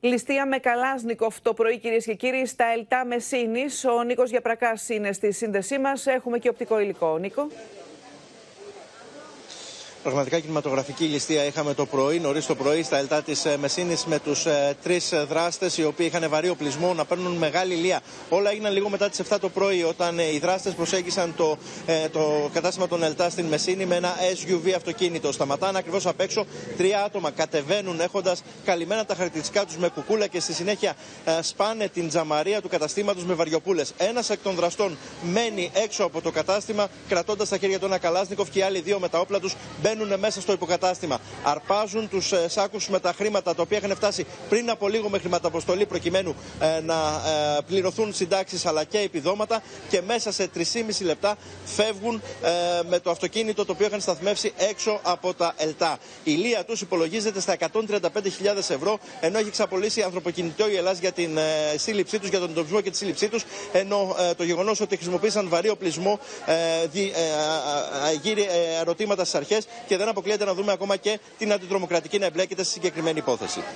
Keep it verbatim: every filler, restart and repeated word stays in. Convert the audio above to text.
Ληστεία με Καλάζνικοφ το πρωί, κυρίες και κύριοι, στα Ελτά Μεσίνης. Ο Νίκος Γιαπρακάς είναι στη σύνδεσή μας. Έχουμε και οπτικό υλικό. Νίκο. Πραγματικά κινηματογραφική ληστεία είχαμε το πρωί, νωρίς το πρωί, στα Ελτά της Μεσίνης, με τους ε, τρεις δράστες οι οποίοι είχαν βαρύ οπλισμό να παίρνουν μεγάλη ηλία. Όλα έγιναν λίγο μετά τις επτά το πρωί, όταν ε, οι δράστες προσέγγισαν το, ε, το κατάστημα των Ελτά στην Μεσίνη με ένα ες γιου βι αυτοκίνητο. Σταματάνε ακριβώς απ' έξω, τρία άτομα κατεβαίνουν έχοντας καλυμμένα τα χαρακτηριστικά τους με κουκούλα και στη συνέχεια ε, σπάνε την τζαμαρία του καταστήματος με βαριοπούλες. Ένας εκ των δραστών μένει έξω από το κατάστημα, κρατώντας στα χέρια του ένα Καλάζνικοφ, και οι άλλοι δύο με τα όπλα τους μπαίνουν μέσα στο υποκατάστημα. Αρπάζουν τους ε, σάκους με τα χρήματα τα οποία είχαν φτάσει πριν από λίγο με χρηματαποστολή, προκειμένου ε, να ε, πληρωθούν συντάξεις αλλά και επιδόματα, και μέσα σε τρία και μισό λεπτά φεύγουν ε, με το αυτοκίνητο το οποίο είχαν σταθμεύσει έξω από τα Ελτά. Η ηλία τους υπολογίζεται στα εκατόν τριάντα πέντε χιλιάδες ευρώ, ενώ έχει εξαπολύσει ανθρωποκυνητό η Ελλάς για την ε, σύλληψή τους, για τον εντοπισμό και τη σύλληψή τους, ενώ ε, το γεγονός ότι χρησιμοποίησαν βαρύ οπλισμό ε, δι, ε, ε, γύρει ε, ερωτήματα στις αρχές, και δεν αποκλείεται να δούμε ακόμα και την αντιτρομοκρατική να εμπλέκεται στη συγκεκριμένη υπόθεση.